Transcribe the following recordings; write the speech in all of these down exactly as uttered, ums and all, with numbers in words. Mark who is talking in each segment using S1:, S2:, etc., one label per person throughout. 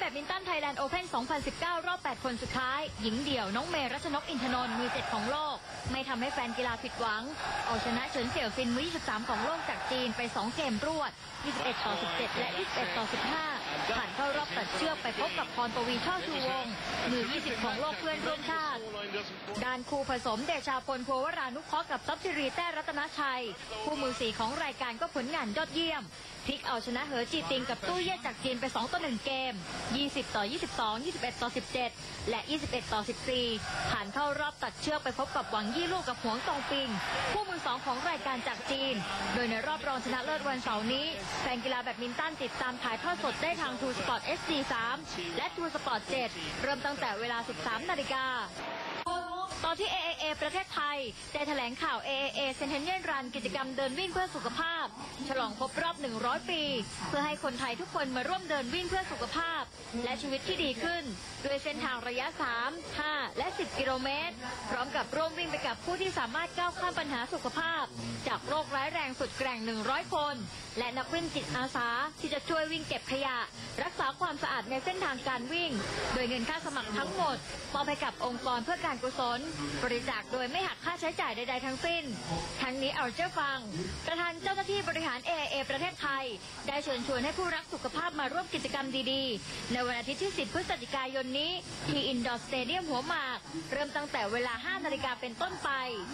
S1: ดมินตันไทยแลนด์โอเพ่น สองพันสิบเก้า รอบ แปด คนสุดท้าย หญิงเดี่ยวน้องเมรัชนกอินทนนท์มือเจ็ดของโลกไม่ทำให้แฟนกีฬาผิดหวังเอาชนะเฉินเสี่ยวซินมือยี่สิบสามของโลกจากจีนไปสองเกมรวดยี่สิบเอ็ดต่อสิบเจ็ดและยี่สิบเอ็ดต่อสิบห้าผ่านเข้ารอบตัดเชือกไปพบกับพรปวีช่อชูวงศ์มือยี่สิบของโลกเพื่อนร่วมชาติด้านคู่ผสมเดชาพลภัวรานุเคราะห์กับทรัพย์สิริแต้รัตนชัยคู่มือสี่ของรายการก็ผลงานยอดเยี่ยมพลิกเอาชนะเหอจีติงกับตู้เย่จากจีนไปสองต่อหนึ่งเกมยี่สิบต่อยี่สิบสอง ยี่สิบเอ็ดต่อสิบเจ็ดและยี่สิบเอ็ดต่อสิบสี่ผ่านเข้ารอบตัดเชือกไปพบกับหวังยี่ลู่กับหวงตงปิงคู่มือสองของรายการจากจีนโดยในรอบรองชนะเลิศวันเสาร์นี้แฟนกีฬาแบดมินตันติดตามถ่ายทอดสดได้ทาง ทู สปอร์ต เอส ดี สาม และ ทู สปอร์ต เจ็ด เริ่มตั้งแต่เวลา สิบสามนาฬิกาตอนที่ เอ เอ เอ ประเทศไทยได้แถลงข่าว เอ เอ เอ Centennial Run กิจกรรมเดินวิ่งเพื่อสุขภาพฉลองครบรอบหนึ่งร้อยปีเพื่อให้คนไทยทุกคนมาร่วมเดินวิ่งเพื่อสุขภาพและชีวิตที่ดีขึ้นด้วยเส้นทางระยะสาม ห้าและสิบกิโลเมตรพร้อมกับร่วมวิ่งไปกับผู้ที่สามารถก้าวข้ามปัญหาสุขภาพจากโรคร้ายแรงสุดแกร่งหนึ่งร้อยคนและนักวิ่งจิตอาสาที่จะช่วยวิ่งเก็บขยะรักษาความสะอาดในเส้นทางการวิ่งโดยเงินค่าสมัครทั้งหมดมอบให้กับองค์กรเพื่อการกุศลบริจาคโดยไม่หักค่าใช้จ่ายใดๆทั้งสิ้นทั้งนี้เอาเจ้าฟังประธานเจ้าหน้าที่บริหาร เอ เอ เอ ประเทศไทยได้เชิญชวนให้ผู้รักสุขภาพมาร่วมกิจกรรมดีๆในวันอาทิตย์ที่สิบพฤศจิกายนนี้ที่อินดอร์สเตเดียมหัวหมากเริ่มตั้งแต่เวลาห้านาฬิกาเป็นต้นไป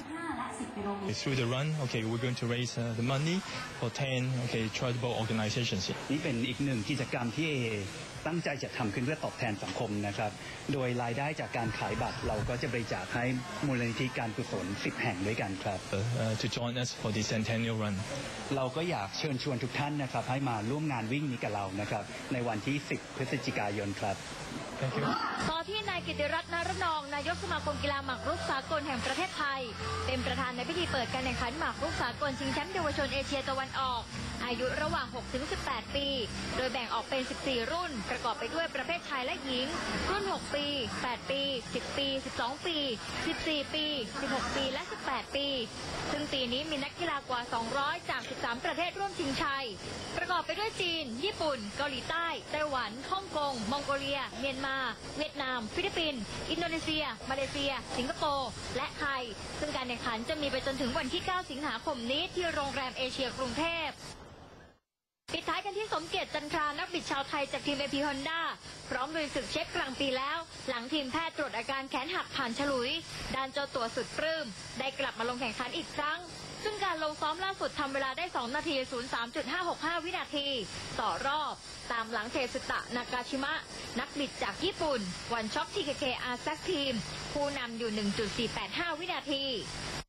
S2: Through the run, okay, we're going to raise uh, the money for ten okay charitable organizations.
S3: นี่เป็นอีกหนึ่งกิจกรรมที่ เอ เอ ตั้งใจจะทำขึ้นเพื่อตอบแทนสังคมนะครับโดยรายได้จากการขายบัตรเราก็จะบริจาคให้มูลนิธิการกุศลสิบแห่งด้วยกันครับ
S2: Uh, to join us for the Centennial Run.
S3: เราก็อยากเชิญชวนทุกท่านนะครับให้มาร่วมงานวิ่งนี้กับเรานะครับในวันที่สิบพฤศจิกายนครับ
S2: Thank you.
S1: ต่อที่นายกิติรัตน์ นารนองนายกสมาคมกีฬาหมากรุกสากลแห่งประเทศไทยเป็นประธานในพิธีเปิดการแข่งขันหมากรุกสากลชิงแชมป์เยาวชนเอเชียตะวันออกอายุระหว่าง หกถึงสิบแปด ปีโดยแบ่งออกเป็น สิบสี่ รุ่นประกอบไปด้วยประเภทชายและหญิงรุ่น หก ปี แปด ปี สิบ ปี สิบสอง ปี สิบสี่ ปี สิบหก ปี และ สิบแปด ปีซึ่งปีนี้มีนักกีฬากว่า สองร้อย จาก สิบสาม ประเทศร่วมชิงชัยประกอบไปด้วยจีนญี่ปุ่นเกาหลีใต้ไต้หวันฮ่องกงมองโกเลียเมียนมาเวียดนามฟิลิปปินส์อินโดนีเซียมาเลเซียสิงคโปร์และไทยซึ่งการแข่งขันจะมีไปจนถึงวันที่เก้าสิงหาคมนี้ที่โรงแรมเอเชียกรุงเทพปิดท้ายกันที่สมเกียรติจันทรานักบิดชาวไทยจากทีม เอ พี Honda พร้อมลุยศึกเช็คกลางปีแล้วหลังทีมแพทย์ตรวจอาการแขนหักผ่านฉลุยด้านเจ้าตัวสุดปลื้มได้กลับมาลงแข่งขันอีกครั้งซึ่งการลงซ้อมล่าสุดทำเวลาได้สองนาที ศูนย์สามจุดห้าหกห้า วินาทีต่อรอบตามหลังเทสุตะนากาชิมะนักบิดจากญี่ปุ่นวันช็อป ที เค เค อาร์ แซคทีมผู้นำอยู่ หนึ่งจุดสี่แปดห้า วินาที